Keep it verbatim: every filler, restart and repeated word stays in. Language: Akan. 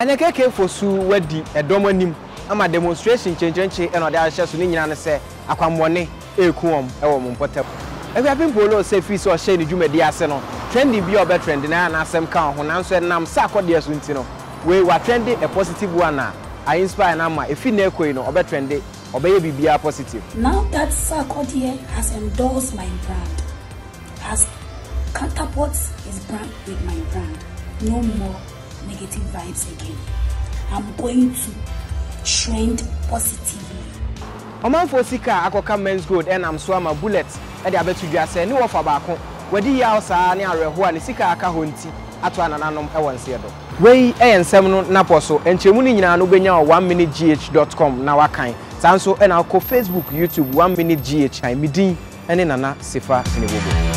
ene keke fosu wadi edom anim ama demonstration chenchenche eno de ahye so ni nyina ne se akwamone ekuom ewo mompotem ebi apin polo se fi so hye ni dwumadi ase no trendy bi obe trend na na asem ka ho nanso enam sa akode so nti no we wa trendy a positive one na I inspire na ma efi na ekoi no obe trendy obeye bibia positive. Now that Sarkodie has endorsed my brand, has catapulted his brand with my brand, no more negative vibes again. I'm going to trend positively. Oman for sika akoka men's gold and I'm so am a bullet e de abetu dwase ni wo fa ba ko wadi ya osa ne areho ani sika aka honti ato anananom e wonse do wei e ensem no naposo enchemu ni nyina no benya one minute g h dot com na wakan sanso e na ko Facebook YouTube one minute g h ai midin ene nana Sifa Enebobo.